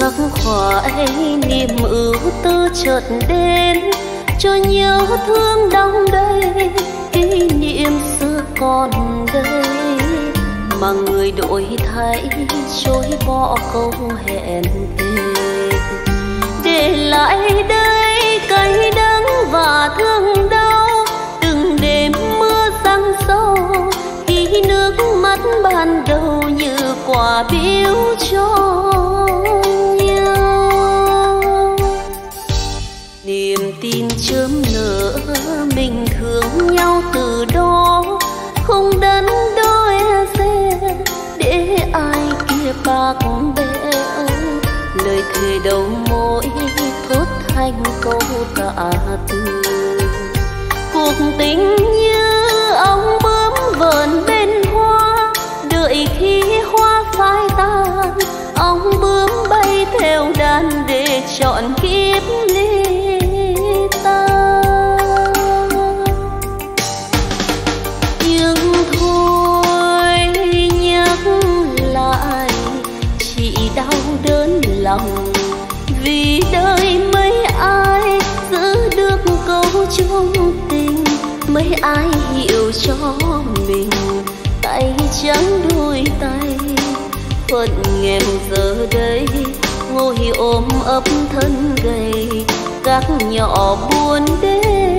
khắc khoải niềm ưu tư chợt đến, cho nhớ thương đong đầy kỷ niệm xưa còn đây, mà người đổi thay chối bỏ câu hẹn thề, để lại đây cay đắng và thương đau. Từng đêm mưa giăng sâu, khi nước mắt ban đầu như quà biếu cho nhau. Niềm tin chớm nở mình thương nhau từ đó, không đắn đôi xe để ai kia bạc bẽo. Lời thề đầu môi thốt thành câu tạ từ, cuộc tình như ong bướm vờn bên hoa, đợi khi hoa phai tàn, ong bướm bay theo đàn để chọn kiếp ly tan. Nhưng thôi nhắc lại chỉ đau đớn lòng, vì đời mấy ai giữ được câu chung tình, mấy ai hiểu cho mình tay trắng đôi tay. Phận nghèo giờ đây ngồi ôm ấp thân gầy, các nhỏ buồn đến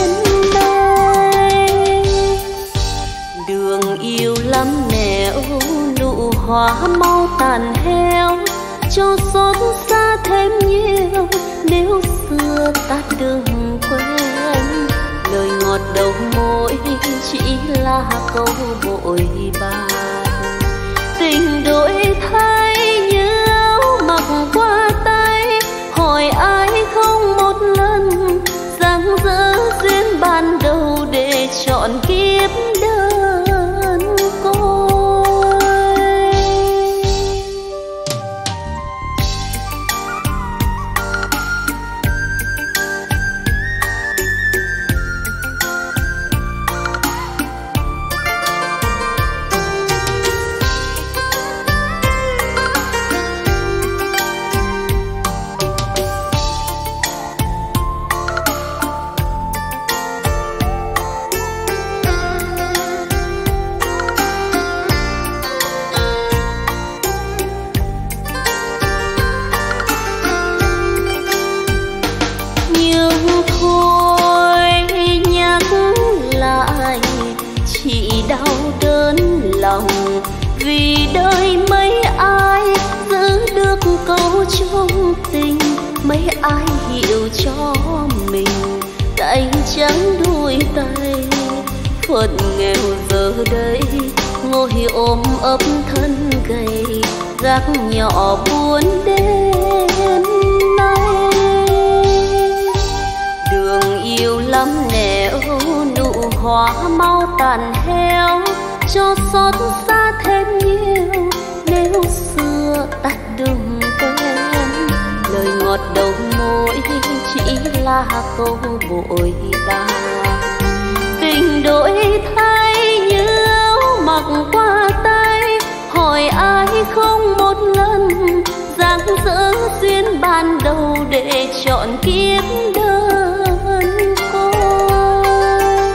đây. Đường yêu lắm nẻo, nụ hoa mau tàn heo, cho xót xa thêm nhiều nếu xưa ta đừng quên. Lời ngọt đầu môi chỉ là câu bội bạc, tình đổi thay như áo mặc qua tay. Hỏi ai không một lần dang dở duyên ban đầu để chọn kiếp đơn côi. Vì đời mấy ai giữ được câu chung tình, mấy ai hiểu cho mình tay trắng đôi tay. Phận nghèo giờ đây ngồi ôm ấp thân gầy, gác nhỏ buồn đêm nay. Đường yêu lắm nẻo, nụ hoa mau tàn heo, cho xót xa thêm nhiều nếu xưa ta đừng quên. Lời ngọt đầu môi chỉ là câu bội bạc, tình đổi thay như áo mặc qua tay. Hỏi ai không một lần dang dở duyên ban đầu để chọn kiếp đơn côi.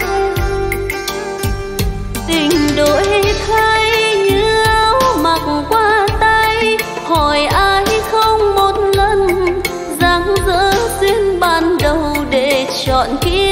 Tình đổi thay như áo mặc qua tay. Hỏi ai không một lần dang dở duyên ban đầu để chọn kiếp